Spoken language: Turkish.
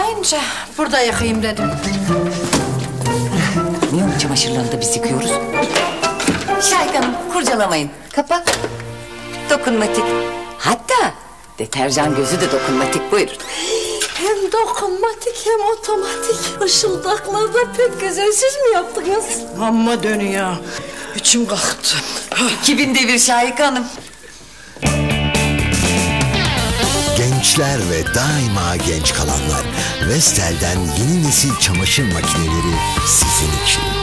olmayınca burada yıkayayım dedim. Niye onun çamaşırlarını da biz yıkıyoruz? Şahik Hanım kurcalamayın. Kapak. Dokunmatik. Hatta deterjan gözü de dokunmatik, buyurun. Hem dokunmatik hem otomatik. Işıldaklar da pek güzel. Siz mi yaptınız? Amma dönüyor. İçim kalktı. 2000 devir Şahik Hanım. Gençler ve daima genç kalanlar. Vestel'den yeni nesil çamaşır makineleri sizin için.